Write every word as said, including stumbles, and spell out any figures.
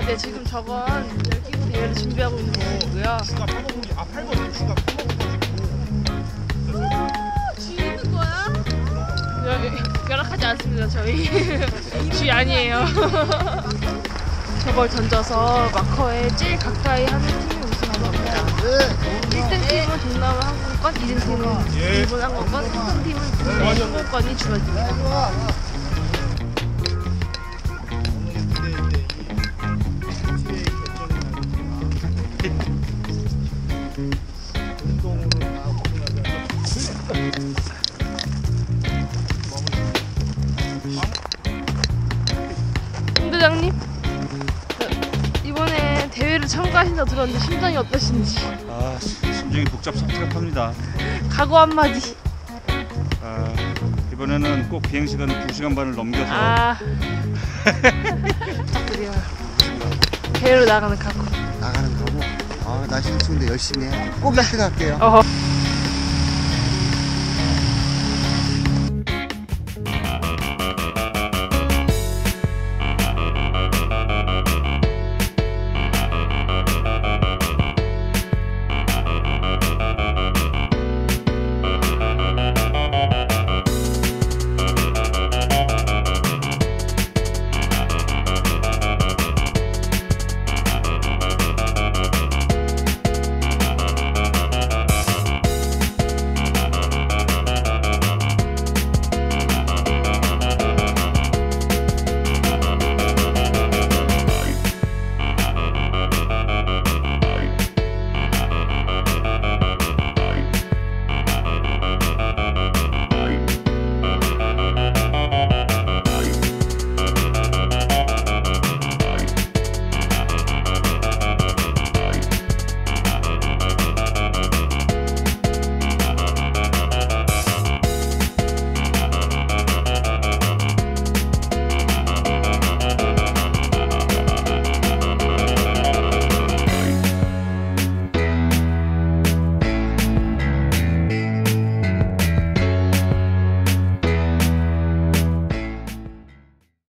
네, 지금 저건 열기구 대회를 준비하고 있는 모습이고요. 슈가 파먹기, 아 팔 번 슈가 파먹기 쥐 있는 거야? 여, 연락하지 않습니다, 저희. 쥐 아니에요. 저걸 던져서 마커에 제일 가까이 하는 팀이 우승하는 겁니다. 일 등 팀은 동남아 항공권, 이 등 팀은 일본 항공권, 삼 등 팀은 국내 항공권이 주어집니다. 홍대장님, 이번에 대회를 참가하신다고 들었는데 심정이 어떠신지? 아, 심정이 복잡복잡합니다. 각오 한마디. 아, 이번에는 꼭 비행시간 두 시간 반을 넘겨서 아, 부탁드려요. 대회로 나가는 각오. 나가는 거고. 아, 날씨는 추운데 열심히 해. 꼭 일 등 할게요. 어허.